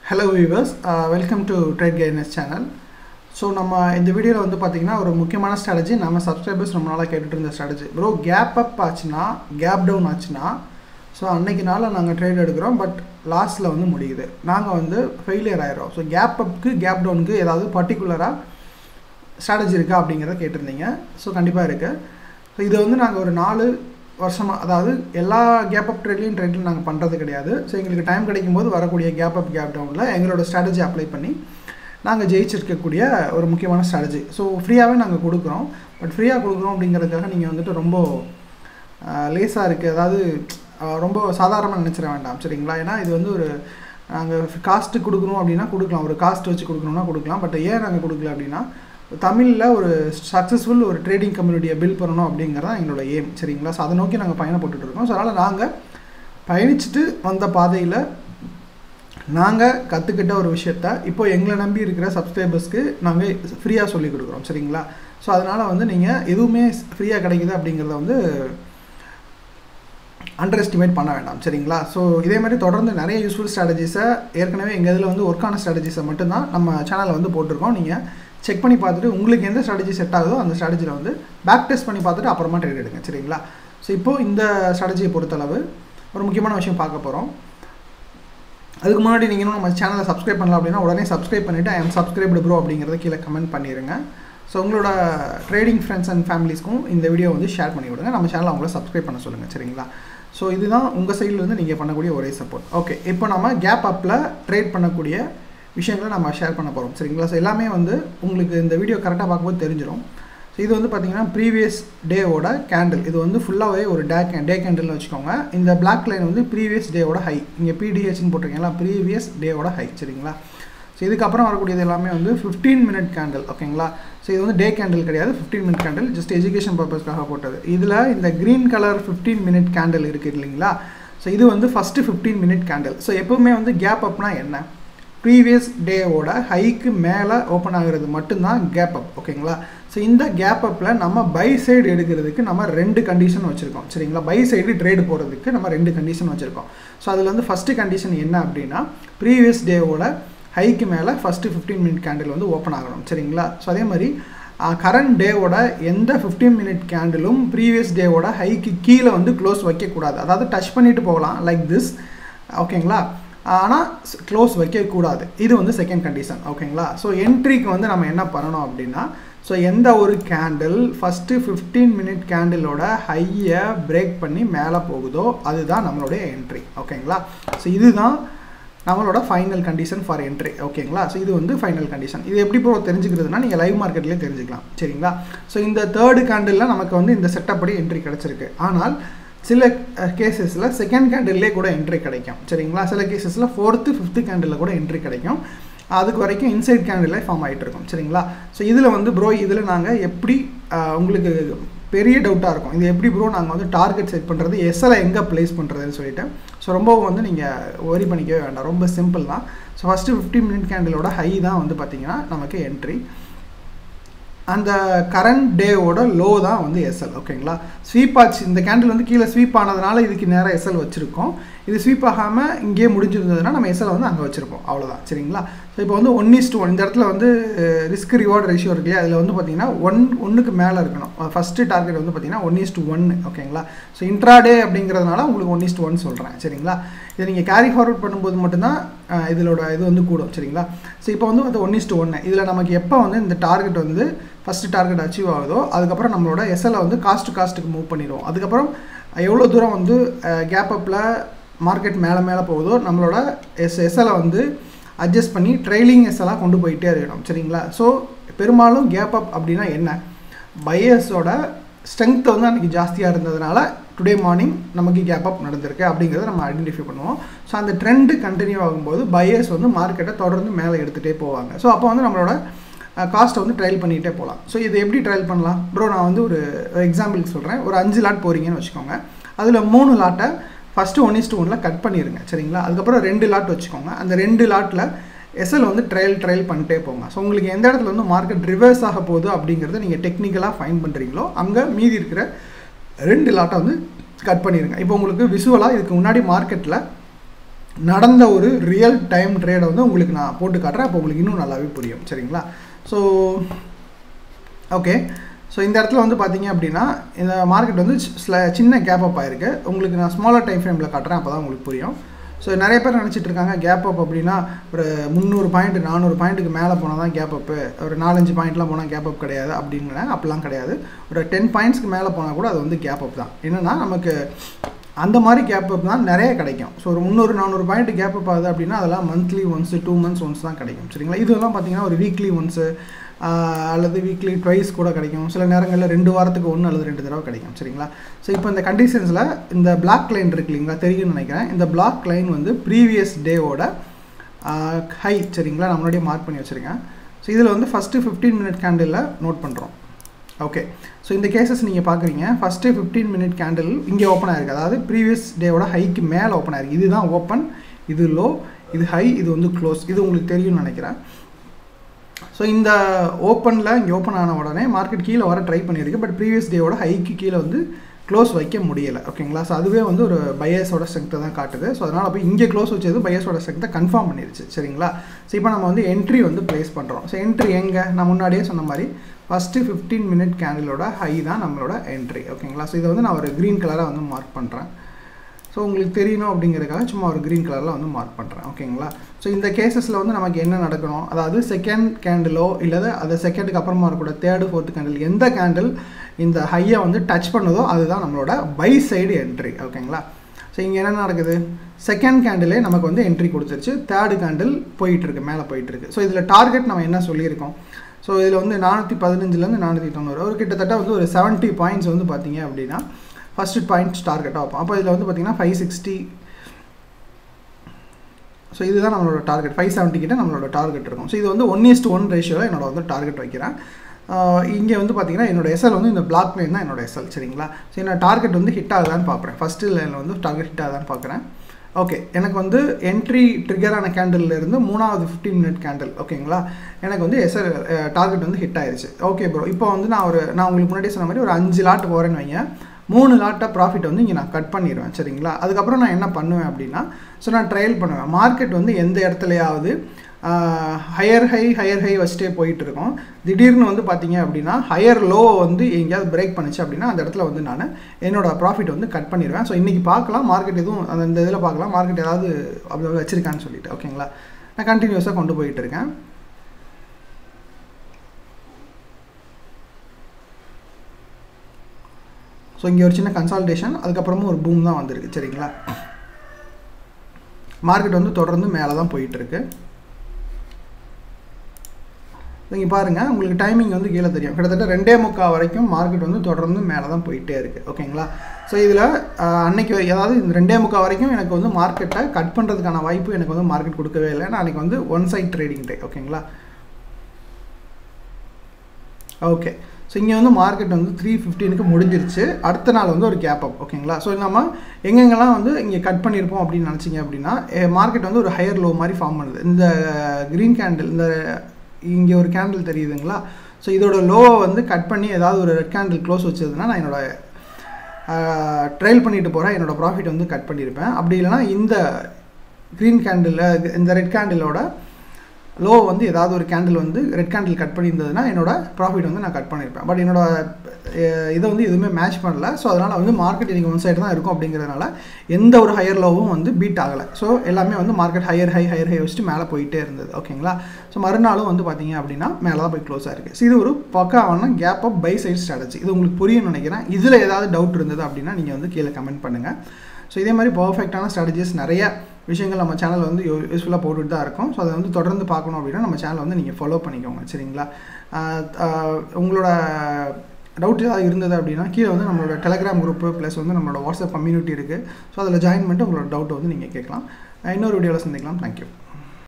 Hello viewers, welcome to Trade Guidance channel. So நம்ம இந்த வீடியோல வந்து பாத்தீங்கன்னா ஒரு முக்கியமான ஸ்ட்ராட்டஜி நம்ம சப்ஸ்கிரைபர்ஸ் ரொம்ப நாளா கேட்டுட்டு இருந்த ஸ்ட்ராட்டஜி. bro கேப் அப் ஆச்சுனா கேப் டவுன் ஆச்சுனா சோ அன்னைக்கு நாள நாங்க ட்ரேட் எடுக்கறோம் பட் லாஸ்ட்ல வந்து முடியுது. நாங்க வந்து ஃபெயிலியர் ஆயிரோம். சோ கேப் அப்க்கு கேப் டவுனுக்கு ஏதாவது பர்టిక్యులரா ஸ்ட்ராட்டஜி இருக்கா அப்படிங்கறத கேட்டிருந்தீங்க. சோ கண்டிப்பா இருக்கு. சோ இது வந்து நாங்க ஒரு 4 வருஷமா அதாவது எல்லா கேப் அப் ட்ரேட்லயும் நாங்க பண்றது கிடையாது. சோ எங்களுக்கு டைம் கிடைக்கும்போது வரக்கூடிய கேப் அப் கேப் டவுன்ல எங்களோட ஸ்ட்ராட்டஜி அப்ளை பண்ணி நாங்க ஜெயிச்சிருக்கக்கூடிய ஒரு முக்கியமான ஸ்ட்ராட்டஜி. சோ ஃப்ரீயாவே நாங்க கொடுக்கிறோம். பட் ஃப்ரீயா கொடுக்கிறோம் அப்படிங்கிறதுக்காக நீங்க வந்துட்டு ரொம்ப லேசா இருக்கு. அதாவது ரொம்ப சாதாரணமா நினைச்சிர வேண்டாம். சரிங்களா? ஏனா இது வந்து ஒரு நாங்க காஸ்ட் கொடுக்கணும் அப்படினா கொடுக்கலாம். ஒரு காஸ்ட் வச்சு கொடுக்கணும்னா கொடுக்கலாம். பட் ஏன் நாங்க கொடுக்கல அப்படினா தமிழ்ல ஒரு சக்சஸ்ஃபுல் ஒரு ட்ரேடிங் கம்யூனிட்டியை பில்ட் பண்ணனும் அப்படிங்கறது தான் எங்களோட எய்ம். சரிங்களா? சோ அத நோக்கி நாங்க பயணப்பட்டுட்டு இருக்கோம். சோ அதனால நாங்க பயணிச்சிட்டு வந்த பாதையில நாங்க கத்துக்கிட்ட ஒரு விஷயத்தை இப்போ எங்களை நம்பி இருக்கிற சப்ஸ்கிரைபர்ஸ்க்கு நாங்க ஃப்ரீயா சொல்லி கொடுக்கிறோம். சரிங்களா? சோ அதனால வந்து நீங்க எதுவுமே ஃப்ரீயா கிடைக்குது அப்படிங்கறத வந்து அண்டர் எஸ்டிமேட் பண்ண வேண்டாம். சரிங்களா? சோ இதே மாதிரி தொடர்ந்து நிறைய யூஸ்ஃபுல் ஸ்ட்ராட்டஜிஸை ஏற்கனவே எங்க இதுல வந்து வர்க் ஆன ஸ்ட்ராட்டஜிஸை மட்டும் தான் நம்ம சேனல்ல வந்து போட்டுருக்கோம். நீங்க செக் பண்ணி பார்த்துட்டு உங்களுக்கு எந்த ஸ்ட்ராட்டஜி செட் ஆகுதோ அந்த ஸ்ட்ராட்டஜில வந்து பேக் டெஸ்ட் பண்ணி பார்த்துட்டு அப்புறமா ட்ரேட் எடுங்க. சரிங்களா? சோ இப்போ இந்த ஸ்ட்ராட்டஜியை பொறுத்தளவு ஒரு முக்கியமான விஷயம் பார்க்க போறோம். அதுக்கு முன்னாடி நீங்க இன்னும் நம்ம சேனலை சப்ஸ்கிரைப் பண்ணல அப்படினா உடனே சப்ஸ்கிரைப் பண்ணிட்டு I am subscribed bro அப்படிங்கறத கீழ கமெண்ட் பண்ணிருங்க. சோ உங்களோட ட்ரேடிங் फ्रेंड्स அண்ட் ஃபேமிலிஸ்க்கும் இந்த வீடியோ வந்து ஷேர் பண்ணி விடுங்க. நம்ம சேனலை அவங்கள சப்ஸ்கிரைப் பண்ண சொல்லுங்க. சரிங்களா? சோ இதுதான் உங்க சைடுல இருந்து நீங்க பண்ணக்கூடிய ஒரே சப்போர்ட். ஓகே, இப்போ நம்ம கேப் அப்ல ட்ரேட் பண்ணக்கூடிய விஷயங்களை நம்ம ஷேர் பண்ண போறோம். சரிங்களா? சோ எல்லாமே வந்து உங்களுக்கு இந்த வீடியோ கரெக்ட்டா பார்க்கும்போது தெரிஞ்சிரும். சோ இது வந்து பாத்தீங்கன்னா previous day ஓட கேண்டில். இது வந்து ஃபுல்லாவே ஒரு டே கேண்டில்னு வெச்சுக்கோங்க. இந்த black line வந்து previous day ஓட ஹை. இங்க PDH ன்னு போட்டுருக்கீங்களா? previous day ஓட ஹை. சரிங்களா? சோ இதுக்கு அப்புறம் வரக்கூடியது எல்லாமே வந்து 15 minute candle. ஓகேங்களா? சோ இது வந்து டே கேண்டில் கிடையாது. 15 minute candle just எஜுகேஷன் பர்பஸ்க்காக போட்டது. இதுல இந்த green color 15 minute candle இருக்கு இல்லீங்களா? சோ இது வந்து first 15 minute candle. சோ எப்பவுமே வந்து கேப் அப்னா என்ன? previous day ஓட ஹைக்கு மேல ஓபன் ஆகிறது மட்டும் தான் கேப் அப். ஓகேங்களா? சோ இந்த கேப் அப்ல நம்ம பை சைடு எடுக்கிறதுக்கு நம்ம ரெண்டு கண்டிஷன் வச்சிருக்கோம். சரிங்களா? பை சைடு ட்ரேட் போறதுக்கு நம்ம ரெண்டு கண்டிஷன் வச்சிருக்கோம். சோ அதுல வந்து ஃபர்ஸ்ட் கண்டிஷன் என்ன அப்படினா previous day ஓட ஹைக்கு மேல ஃபர்ஸ்ட் 15 minute candle வந்து ஓபன் ஆகணும். சரிங்களா? சோ அதே மாதிரி கரண்ட் டே ஓட எந்த 15 minute candleம் previous day ஓட ஹைக்கு கீழ வந்து க்ளோஸ் வைக்க கூடாது. அதாவது டச் பண்ணிட்டு போகலாம் லைக் திஸ். ஓகேங்களா? ஆனா க்ளோஸ் வைக்க கூடாது. இது வந்து செகண்ட் கண்டிஷன். ஓகேங்களா? சோ என்ட்ரிக்கு வந்து நம்ம என்ன பண்ணனும் அப்படினா சோ எந்த ஒரு கேண்டில் ஃபர்ஸ்ட் 15 minute கேண்டிலோட ஹையை பிரேக் பண்ணி மேலே போகுதோ அதுதான் நம்மளுடைய என்ட்ரி. ஓகேங்களா? சோ இதுதான் நம்மளோட ஃபைனல் கண்டிஷன் ஃபார் என்ட்ரி. ஓகேங்களா? சோ இது வந்து ஃபைனல் கண்டிஷன். இது எப்படி ப்ரோ தெரிஞ்சுக்கிறதுனா நீங்க லைவ் மார்க்கெட்லயே தெரிஞ்சுக்கலாம். சரிங்களா? சோ இந்த தேர்ட் கேண்டில்ல நமக்கு வந்து இந்த செட்டப் படி என்ட்ரி கிடைச்சிருக்கு. ஆனால் சில கேसेसல செகண்ட் கேண்டில்லே கூட என்ட்ரி கிடைக்கும். சரிங்களா? சில கேसेसல 4th 5th கேண்டில்ல கூட என்ட்ரி கிடைக்கும். அதுக்கு வரைக்கும் இன்சைட் கேண்டில்ல ஃபார்ம் ஆயிட்டு இருக்கும். சரிங்களா? சோ இதுல வந்து ப்ரோ இதுல நாங்க எப்படி உங்களுக்கு பெரிய டவுட்டா இருக்கும். இது எப்படி ப்ரோ நாங்க வந்து டார்கெட் செட் பண்றது, எஸ்எல் எங்க பிளேஸ் பண்றதுன்னு சொல்லிட்டு. சோ ரொம்ப வந்து நீங்க வரி பண்ணிக்கவே வேண்டாம். ரொம்ப சிம்பிள் தான். சோ ஃபர்ஸ்ட் 15 minute கேண்டிலோட ஹை தான் வந்து பாத்தீங்கன்னா நமக்கு என்ட்ரி. அந்த கரண்ட் டே ஓட லோ தான் வந்து எஸ்எல். ஓகேங்களா? ஸ்வீப் ஆச்சு. இந்த கேண்டில் வந்து கீழ ஸ்வீப் ஆனதனால இதுக்கு நேரா எஸ்எல் வச்சிருக்கோம். இது ஸ்வீப் ஆகாம இங்கே முடிஞ்சிருந்ததுனா நம்ம எஸ்எல் வந்து அங்க வச்சிருப்போம். அவ்வளவுதான். சரிங்களா? சோ இப்போ வந்து 1:1 இந்த இடத்துல வந்து ரிஸ்க் ரிவார்ட் ரேஷியோ இருக்கு. அதுல வந்து பாத்தீங்கன்னா 1க்கு மேல இருக்கணும். ஃபர்ஸ்ட் டார்கெட் வந்து பாத்தீங்கன்னா 1:1. ஓகேங்களா? சோ இன்ட்ராடே அப்படிங்கிறதுனால உங்களுக்கு 1:1 சொல்றேன். சரிங்களா? இத நீங்க கேரி ஃபார்வர்ட் பண்ணும்போது மட்டும் தான் இதோட இது வந்து கூடும். சரிங்களா? சோ இப்போ வந்து 1:1. இதுல நமக்கு எப்ப வந்து இந்த டார்கெட் வந்து ஃபர்ஸ்ட் டார்கெட் அச்சீவ் ஆகுதோ அதுக்கு அப்புறம் நம்மளோட எஸ்எல் வந்து காஸ்ட்க்கு மூவ் பண்ணிடுவோம். அதுக்கு அப்புறம் எவ்வளவு தூரம் வந்து கேப் அப்ல மார்க்கெட் மேல போகுதோ நம்மளோட எஸ்எல் வந்து அட்ஜஸ்ட் பண்ணி ட்ரைலிங் எஸ்எல் கொண்டு போயிட்டே இருக்கணும். சரிங்களா? சோ பெரும்பாலும் கேப் அப் அப்படினா என்ன? பையர்ஸோட ஸ்ட்ரெngth வந்து அன்னைக்கு ஜாஸ்தியா இருந்ததனால டுடே மார்னிங் நமக்கு கேப் அப் நடந்திருக்கு அப்படிங்கறத நம்ம ஐடென்டிஃபை பண்ணுவோம். சோ அந்த ட்ரெண்ட் கண்டினியூ ஆகும்போது பையர்ஸ் வந்து மார்க்கெட்டை தொடர்ந்து மேல எடுத்துட்டே போவாங்க. சோ அப்போ வந்து நம்மளோட காஸ்ட் வந்து ட்ரைல் பண்ணிட்டே போலாம். சோ இது எப்படி ட்ரைல் பண்ணலாம்? ப்ரோ நான் வந்து ஒரு எக்ஸாம்பிளுக்கு சொல்றேன். ஒரு 5 லாட் போறீங்கன்னு வெச்சுக்கோங்க. அதுல 3 லாட்டை ஃபர்ஸ்ட் 1:1ல கட் பண்ணிருங்க. சரிங்களா? அதுக்கு அப்புறம் 2 லாட் வெச்சுக்கோங்க. அந்த 2 லாட்ல எஸ்எல் வந்து ட்ரைல் பண்ணிட்டே போங்க. சோ உங்களுக்கு எந்த இடத்துல வந்து மார்க்கெட் ரிவர்ஸ் ஆக போகுது அப்படிங்கறத நீங்க டெக்னிக்கலா ஃபைண்ட் பண்றீங்களோ அங்க மீதி இருக்கிற 2 லாட்டை வந்து கட் பண்ணிருங்க. இப்போ உங்களுக்கு விசுவலா இதுக்கு முன்னாடி மார்க்கெட்ல நடந்த ஒரு ரியல் டைம் ட்ரேடை வந்து உங்களுக்கு நான் போட்டு காட்டுறேன். அப்போ உங்களுக்கு இன்னும் நல்லாவே புரியும். சரிங்களா? ஸோ ஓகே, ஸோ இந்த இடத்துல வந்து பார்த்தீங்க அப்படின்னா இந்த மார்க்கெட் வந்து சின்ன கேப் அப் ஆயிருக்கு. உங்களுக்கு நான் ஸ்மாலர் டைம் ஃப்ரேமில் காட்டுறேன், அப்போ தான் உங்களுக்கு புரியும். ஸோ நிறைய பேர் நினச்சிட்டு இருக்காங்க கேப் அப் அப்படின்னா ஒரு 300 பாயிண்ட் 400 பாயிண்ட்டுக்கு மேலே போனால் தான் கேப் அப்பு, ஒரு 4-5 பாயிண்ட்லாம் போனால் கேப் அப் கிடையாது அப்படிங்கிறேன். அப்படிலாம் கிடையாது. ஒரு 10 பாயிண்ட்ஸ்க்கு மேலே போனால் கூட அது வந்து கேப் அப் தான். என்னென்னா நமக்கு அந்த மாதிரி கேப் அப் தான் நிறைய கிடைக்கும். ஸோ ஒரு 300-400 பாயிண்ட் கேப் அப் ஆகுது அப்படின்னா அதெல்லாம் மந்த்லி ஒன்ஸு 2 months ஒன்ஸ் தான் கிடைக்கும். சரிங்களா? இதெல்லாம் பார்த்தீங்கன்னா ஒரு வீக்லி ஒன்ஸு அல்லது வீக்லி ட்வைஸ் கூட கிடைக்கும். சில நேரங்களில் 2 வாரத்துக்கு 1 அல்லது 2 தடவை கிடைக்கும். சரிங்களா? ஸோ இப்போ இந்த கண்டிஷன்ஸில் இந்த பிளாக் லைன் இருக்கு இல்லைங்களா, தெரியும்னு நினைக்கிறேன். இந்த பிளாக் லைன் வந்து ப்ரீவியஸ் டேவோட ஹை. சரிங்களா? நான் முன்னாடியே மார்க் பண்ணி வச்சுருக்கேன். ஸோ இதில் வந்து ஃபஸ்ட்டு 15 minute கேண்டிலில் நோட் பண்ணுறோம். ஓகே, ஸோ இந்த கேசஸ் நீங்கள் பார்க்குறீங்க. ஃபஸ்ட்டு 15 minute கேண்டில் இங்கே ஓப்பன் ஆகிருக்கு. அதாவது ப்ரீவியஸ் டேவோட ஹைக்கு மேலே ஓப்பன் ஆகிருக்கு. இதுதான் ஓப்பன், இது லோ, இது ஹை, இது வந்து க்ளோஸ். இது உங்களுக்கு தெரியும்னு நினைக்கிறேன். ஸோ இந்த ஓப்பனில் இங்கே ஓப்பன் ஆன உடனே மார்க்கெட் கீழே வர ட்ரை பண்ணியிருக்கு. பட் ப்ரீவியஸ் டேவோட ஹைக்கு கீழே வந்து க்ளோஸ் வைக்க முடியலை. ஓகேங்களா? ஸோ அதுவே வந்து ஒரு பையஸோட ஸ்ட்ரென்த்தை தான் காட்டுது. ஸோ அதனால் அப்போ இங்கே க்ளோஸ் வச்சது பையஸோட ஸ்ட்ரென்த்தை கன்ஃபார்ம் பண்ணிடுச்சு. சரிங்களா? ஸோ இப்போ நம்ம வந்து என்ட்ரி வந்து ப்ளேஸ் பண்ணுறோம். ஸோ என்ட்ரி எங்கே, நான் முன்னாடியே சொன்ன மாதிரி ஃபஸ்ட்டு 15 minute கேண்டிலோட ஹை தான் நம்மளோட என்ட்ரி. ஓகேங்களா? ஸோ இதை வந்து நான் ஒரு க்ரீன் கலராக வந்து மார்க் பண்ணுறேன். ஸோ உங்களுக்கு தெரியணும் அப்படிங்கிறதுக்காக சும்மா ஒரு க்ரீன் கலரில் வந்து மார்க் பண்ணுறேன். ஓகேங்களா? ஸோ இந்த கேசஸில் வந்து நமக்கு என்ன நடக்கணும், அதாவது செகண்ட் கேண்டிலோ இல்லை அது செகண்டுக்கு அப்புறமா இருக்கக்கூட 3rd 4th கேண்டில் எந்த கேண்டில் இந்த ஹையை வந்து டச் பண்ணதோ அதுதான் நம்மளோட பை சைடு என்ட்ரி. ஓகேங்களா? ஸோ இங்கே என்ன நடக்குது, செகண்ட் கேண்டிலே நமக்கு வந்து என்ட்ரி கொடுத்துருச்சு. 3rd கேண்டில் போயிட்டுருக்கு, மேலே போயிட்டுருக்கு. ஸோ இதில் டார்கெட் நம்ம என்ன சொல்லியிருக்கோம், ஸோ இதில் வந்து 415லேருந்து 490 ஒரு கிட்டத்தட்ட வந்து ஒரு 70 பாயிண்ட்ஸ் வந்து பார்த்தீங்க அப்படின்னா ஃபஸ்ட்டு பாயிண்ட்ஸ் டார்கெட்டாக வைப்போம். அப்போ இதில் வந்து பார்த்தீங்கன்னா 560. ஸோ இதுதான் நம்மளோட டார்கெட். 570 கிட்ட நம்மளோட டார்கெட் இருக்கும். ஸோ இது வந்து 1:1 ரேஷியோவில் என்னோட வந்து டார்கெட் வைக்கிறேன். இங்கே வந்து பார்த்தீங்கன்னா என்னோட எஸ்எல் வந்து இந்த பிளாக் லைன் தான் என்னோட எஸ்எல். சரிங்களா? ஸோ என்னோட டார்கெட் வந்து ஹிட் ஆகுதான்னு பார்க்குறேன். ஃபஸ்ட்டு லைனில் வந்து டார்கெட் ஹிட் ஆகுதான்னு பார்க்குறேன். ஓகே, எனக்கு வந்து என்ட்ரி ட்ரிகரான கேண்டில்லேருந்து 3வது 15 minute கேண்டில். ஓகேங்களா? எனக்கு வந்து எஸ்எல் டார்கெட் வந்து ஹிட் ஆயிடுச்சு. ஓகே ப்ரோ, இப்போ வந்து நான் உங்களுக்கு முன்னாடியே சொன்ன மாதிரி ஒரு 5 லாட் போகிறேன்னு வைங்க. 3 லாட்டாக ப்ராஃபிட் வந்து இங்கே நான் கட் பண்ணிடுவேன். சரிங்களா? அதுக்கப்புறம் நான் என்ன பண்ணுவேன் அப்படின்னா, ஸோ நான் ட்ரையல் பண்ணுவேன். மார்க்கெட் வந்து எந்த இடத்துலையாவது ஹையர் ஹை வச்சுட்டே போயிட்டு இருக்கோம். திடீர்னு வந்து பார்த்தீங்க அப்படின்னா ஹையர் லோ வந்து எங்கேயாவது பிரேக் பண்ணிச்சு அப்படின்னா அந்த இடத்துல வந்து நான் என்னோட ப்ராஃபிட் வந்து கட் பண்ணிடுவேன். ஸோ இன்றைக்கி பார்க்கலாம் மார்க்கெட் எதுவும் அந்த இதில் பார்க்கலாம் மார்க்கெட் ஏதாவது அப்படி வச்சுருக்கான்னு சொல்லிட்டு. ஓகேங்களா? நான் கண்டினியூஸாக கொண்டு போயிட்டு இருக்கேன். ஸோ இங்கே ஒரு சின்ன கன்சால்டேஷன், அதுக்கப்புறமும் ஒரு பூம் தான் வந்திருக்கு. சரிங்களா? மார்க்கெட் வந்து தொடர்ந்து மேலே தான் போயிட்டுருக்கு. நீங்கள் பாருங்கள், உங்களுக்கு டைமிங் வந்து கீழே தெரியும். கிட்டத்தட்ட 2:45 வரைக்கும் மார்க்கெட் வந்து தொடர்ந்து மேலே தான் போயிட்டே இருக்குது. ஓகேங்களா? ஸோ இதில் அன்றைக்கி அதாவது இந்த 2:45 வரைக்கும் எனக்கு வந்து மார்க்கெட்டை கட் பண்ணுறதுக்கான வாய்ப்பு எனக்கு வந்து மார்க்கெட் கொடுக்கவே இல்லை. நான் அன்றைக்கி வந்து ஒன் சைட் ட்ரேடிங் டே. ஓகேங்களா? ஓகே, ஸோ இங்கே வந்து மார்க்கெட் வந்து 3:15க்கு முடிஞ்சிருச்சு. அடுத்த நாள் வந்து ஒரு கேப் அப். ஓகேங்களா? ஸோ நம்ம எங்கெங்கெல்லாம் வந்து இங்கே கட் பண்ணியிருப்போம் அப்படின்னு நினச்சிங்க அப்படின்னா மார்க்கெட் வந்து ஒரு ஹையர் லோ மாதிரி ஃபார்ம் பண்ணுது. இந்த க்ரீன் கேண்டில், இந்த இங்கே ஒரு கேண்டில் தெரியுதுங்களா? ஸோ இதோட லோவை வந்து கட் பண்ணி ஏதாவது ஒரு ரெட் கேண்டில் க்ளோஸ் வச்சதுன்னா நான் என்னோட ட்ரையல் பண்ணிட்டு போகிறேன், என்னோடய ப்ராஃபிட் வந்து கட் பண்ணியிருப்பேன். அப்படி இல்லைனா இந்த க்ரீன் கேண்டில் இந்த ரெட் கேண்டிலோட லோ வந்து ஏதாவது ஒரு கேண்டில் வந்து ரெட் கேண்டில் கட் பண்ணியிருந்ததுன்னா என்னோட ப்ராஃபிட் வந்து நான் கட் பண்ணியிருப்பேன். பட் என்னோட இதை வந்து எதுவுமே மேட்ச் பண்ணல. ஸோ அதனால் வந்து மார்க்கெட் இன்றைக்கி ஒன் சைடு தான் இருக்கும். அப்படிங்கிறதுனால எந்த ஒரு ஹையர் லோவும் வந்து பீட் ஆகலை. ஸோ எல்லாமே வந்து மார்க்கெட் ஹையர் ஹை வச்சுட்டு மேலே போயிட்டே இருந்தது. ஓகேங்களா? ஸோ மறுநாளும் வந்து பார்த்தீங்க அப்படின்னா மேலே தான் போய் க்ளோஸ் ஆகிருக்கு. ஸோ இது ஒரு பக்காவான gap up buy side strategy. இது உங்களுக்கு புரியும்னு நினைக்கிறேன். இதில் ஏதாவது டவுட் இருந்தது அப்படின்னா நீங்கள் வந்து கீழே கமெண்ட் பண்ணுங்கள். ஸோ இதே மாதிரி பர்ஃபெக்டான ஸ்ட்ராட்டஜிஸ் நிறைய விஷயங்கள் நம்ம சேனல் வந்து யூஸ்ஃபுல்லாக போட்டுட்டு தான் இருக்கும். ஸோ அதை வந்து தொடர்ந்து பார்க்கணும் அப்படின்னா நம்ம சேனலை வந்து நீங்கள் ஃபாலோ பண்ணிக்கோங்க. சரிங்களா? உங்களோட டவுட் ஏதாவது இருந்தது அப்படின்னா கீழே வந்து நம்மளோட டெலகிராம் குரூப்பு ப்ளஸ் வந்து நம்மளோட வாட்ஸ்அப் கம்யூனிட்டி இருக்குது. ஸோ அதில் ஜாயின் பண்ணிட்டு உங்களோட டவுட்டை வந்து நீங்கள் கேட்கலாம். இன்னொரு வீடியோவில் சந்திக்கலாம். தேங்க்யூ.